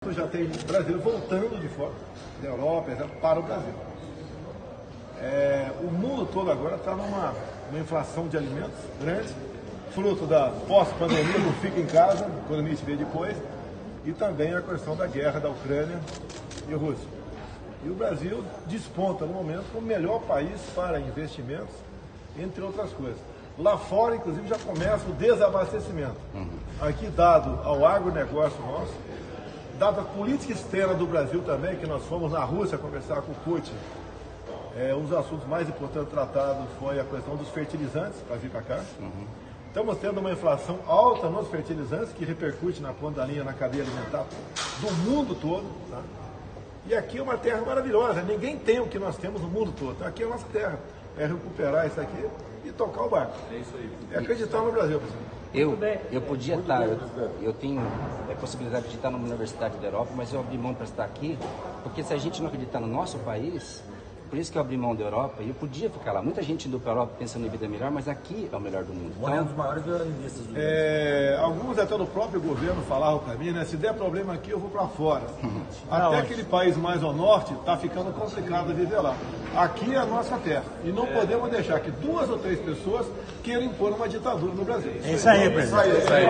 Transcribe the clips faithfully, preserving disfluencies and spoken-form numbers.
Já tem brasileiro voltando de fora, da Europa, para o Brasil. É, o mundo todo agora está numa uma inflação de alimentos grande, fruto da pós-pandemia, do fica em casa, a economia se vê depois, e também a questão da guerra da Ucrânia e Rússia. E o Brasil desponta no momento como o melhor país para investimentos, entre outras coisas. Lá fora, inclusive, já começa o desabastecimento. Aqui, dado ao agronegócio nosso, dada a política externa do Brasil também, que nós fomos na Rússia conversar com o Putin, é, um dos assuntos mais importantes tratados foi a questão dos fertilizantes para vir para cá. Uhum. Estamos tendo uma inflação alta nos fertilizantes, que repercute na ponta da linha, na cadeia alimentar do mundo todo. Tá? E aqui é uma terra maravilhosa, ninguém tem o que nós temos no mundo todo. Tá? Aqui é a nossa terra, é recuperar isso aqui e tocar o barco. É isso aí. É acreditar no Brasil, pessoal. Eu, eu podia estar, eu, eu tenho a possibilidade de estar numa universidade da Europa, mas eu abri mão para estar aqui, porque se a gente não acreditar no nosso país, por isso que eu abri mão da Europa, e eu podia ficar lá. Muita gente indo para a Europa pensando em vida melhor, mas aqui é o melhor do mundo. Então, é um dos maiores violinistas do mundo. É, alguns até do próprio governo falavam para mim, né? Se der problema aqui, eu vou para fora. Até aquele país mais ao norte está ficando complicado de viver lá. Aqui é a nossa terra. E não é. podemos deixar que duas ou três pessoas queiram impor uma ditadura no Brasil. É isso aí, presidente. É isso aí.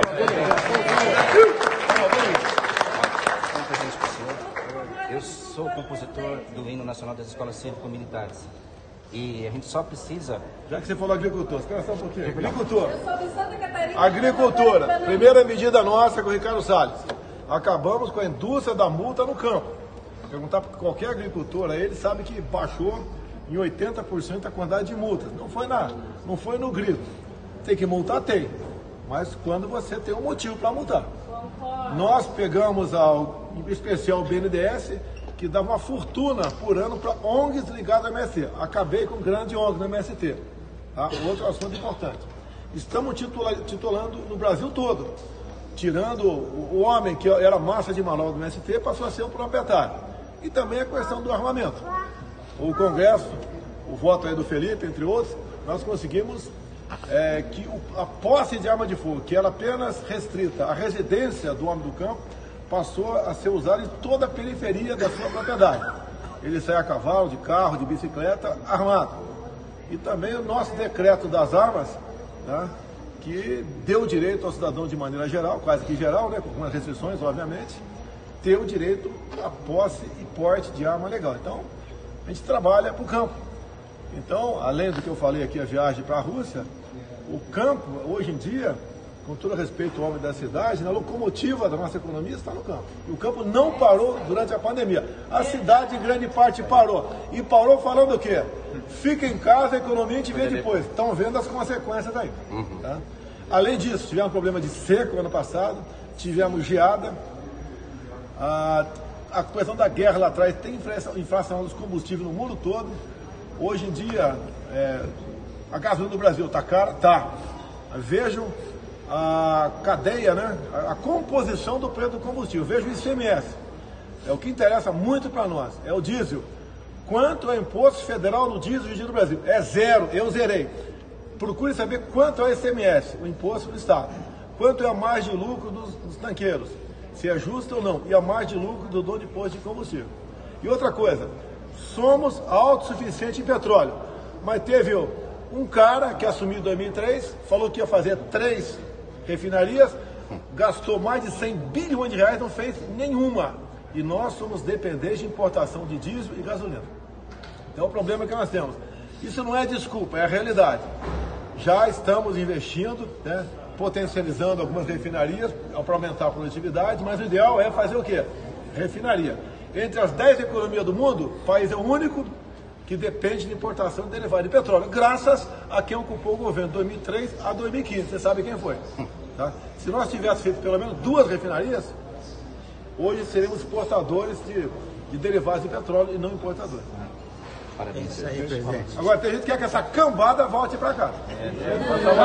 Eu sou compositor do hino nacional das escolas cívico-militares. E a gente só precisa... Já que você falou agricultor, espera só um pouquinho. Agricultor. Eu sou de Santa Catarina. Agricultura. Primeira medida nossa com o Ricardo Salles. Acabamos com a indústria da multa no campo. Perguntar para qualquer agricultor, ele sabe que baixou em oitenta por cento a quantidade de multas. Não foi nada, não foi no grito. Tem que multar, tem. Mas quando você tem um motivo para multar. Nós pegamos, ao, em especial o B N D E S, que dava uma fortuna por ano para O N Gs ligadas ao M S T. Acabei com grande O N G no M S T. Tá? Outro assunto importante. Estamos titula, titulando no Brasil todo. Tirando o, o homem que era massa de manobra do M S T, passou a ser o proprietário. E também a questão do armamento. O Congresso, o voto aí do Felipe, entre outros, nós conseguimos é, que o, a posse de arma de fogo, que era apenas restrita à residência do homem do campo, passou a ser usada em toda a periferia da sua propriedade. Ele sai a cavalo, de carro, de bicicleta, armado. E também o nosso decreto das armas, né, que deu direito ao cidadão de maneira geral, quase que geral, né, com algumas restrições, obviamente, ter o direito à posse e porte de arma legal. Então, a gente trabalha para o campo. Então, além do que eu falei aqui, a viagem para a Rússia, o campo, hoje em dia, com todo respeito ao homem da cidade, na locomotiva da nossa economia está no campo. E o campo não parou durante a pandemia. A cidade, em grande parte, parou. E parou falando o quê? Fica em casa, a economia a gente vê depois. Estão vendo as consequências aí. Tá? Além disso, tivemos um problema de seco ano passado, tivemos geada. A, a questão da guerra lá atrás tem inflação dos combustíveis no mundo todo. Hoje em dia, é, a gasolina do Brasil está cara? Tá. Vejam a cadeia, né? A, a composição do preço do combustível. Veja o I C M S. É o que interessa muito para nós. É o diesel. Quanto é o imposto federal no diesel no Brasil? É zero. Eu zerei. Procure saber quanto é o I C M S, o imposto do Estado. Quanto é a margem de lucro dos, dos tanqueiros. Se é justo ou não. E a margem de lucro do dono de posto de combustível. E outra coisa. Somos autossuficientes em petróleo. Mas teve um cara que assumiu em dois mil e três, falou que ia fazer três refinarias, gastou mais de cem bilhões de reais, não fez nenhuma. E nós somos dependentes de importação de diesel e gasolina. Então é o problema que nós temos. Isso não é desculpa, é a realidade. Já estamos investindo, né, potencializando algumas refinarias para aumentar a produtividade, mas o ideal é fazer o quê? Refinaria. Entre as dez economias do mundo, o país é o único que depende de importação de derivado de petróleo, graças a quem ocupou o governo de dois mil e três a dois mil e quinze. Você sabe quem foi. Tá? Se nós tivéssemos feito pelo menos duas refinarias, hoje seríamos exportadores de, de derivados de petróleo e não importadores. Parabéns. Isso aí, presidente. Agora, tem gente que quer que essa cambada volte para cá. É, é,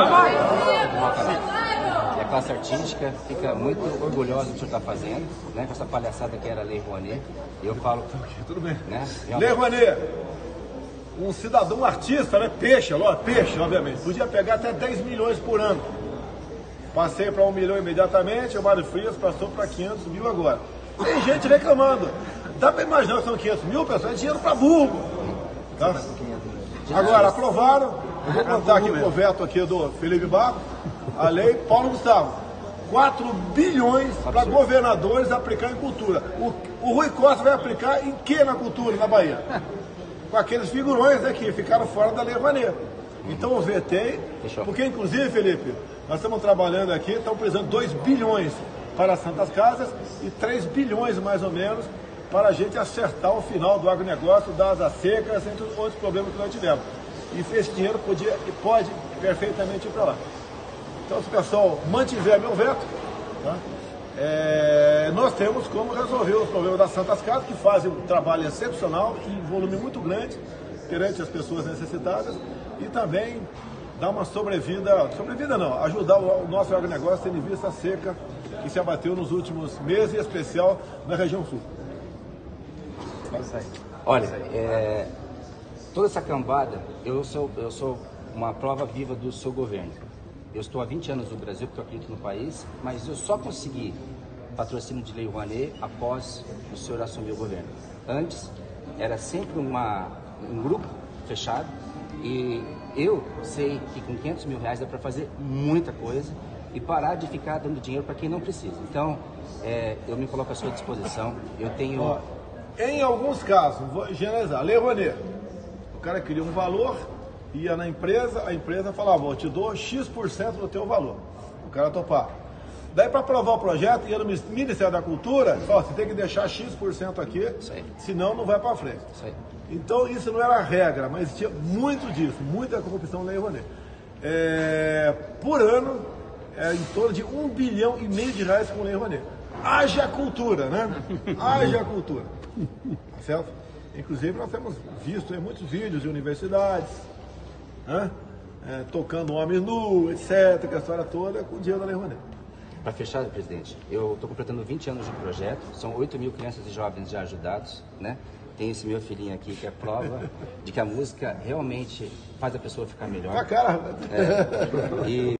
e a classe artística fica muito orgulhosa do que o senhor está fazendo, né, com essa palhaçada que era a Lei Rouanet. E eu falo... Tudo bem. Né, Lei Rouanet, um cidadão um artista, né, peixe, peixe, obviamente, podia pegar até dez milhões por ano. Passei para um milhão imediatamente, o Mário Frias passou para quinhentos mil agora. Tem gente reclamando. Dá para imaginar que são quinhentos mil pessoas, é dinheiro para burro. Tá? Agora, aprovaram, eu vou contar aqui com o veto aqui do Felipe Barro, a lei Paulo Gustavo. quatro bilhões para governadores aplicar em cultura. O, o Rui Costa vai aplicar em que na cultura, na Bahia? Com aqueles figurões, né, que ficaram fora da Lei Rouanet. Então eu vetei, porque inclusive, Felipe, nós estamos trabalhando aqui, estamos precisando de dois bilhões para as Santas Casas e três bilhões mais ou menos para a gente acertar o final do agronegócio, das asas secas, entre os outros problemas que nós tivemos. E esse dinheiro podia e pode perfeitamente ir para lá. Então, se o pessoal mantiver meu veto, tá? É, nós temos como resolver os problemas das Santas Casas, que fazem um trabalho excepcional, em volume muito grande, perante as pessoas necessitadas, e também dar uma sobrevida, sobrevida não, ajudar o, o nosso agronegócio tendo em vista a seca que se abateu nos últimos meses, em especial na região sul. Olha, é, toda essa cambada, eu sou, eu sou uma prova viva do seu governo. Eu estou há vinte anos no Brasil, porque eu acredito no país, mas eu só consegui patrocínio de Lei Rouanet após o senhor assumir o governo. Antes, era sempre uma, um grupo fechado e eu sei que com quinhentos mil reais dá para fazer muita coisa e parar de ficar dando dinheiro para quem não precisa. Então, é, eu me coloco à sua disposição. Eu tenho... Ó, em alguns casos, vou generalizar, Lei Rouanet, o cara queria um valor, ia na empresa, a empresa falava, eu te dou X por cento do teu valor. O cara topava. Daí para aprovar o projeto, ia no Ministério da Cultura, fala, você tem que deixar X por cento aqui, senão não vai para frente. Isso aí. Então isso não era a regra, mas tinha muito disso, muita corrupção na Lei Rouanet. É, por ano, é, em torno de um bilhão e meio de reais com Lei Rouanet. Haja cultura, né? Haja cultura. Tá certo? Inclusive nós temos visto em muitos vídeos de universidades, né? É, tocando homem nu, etcétera, que a história toda com o dinheiro da Lei Rouanet. Para fechar, presidente, eu estou completando vinte anos de projeto, são oito mil crianças e jovens já ajudados, né? Tem esse meu filhinho aqui que é prova de que a música realmente faz a pessoa ficar melhor. A cara. É, e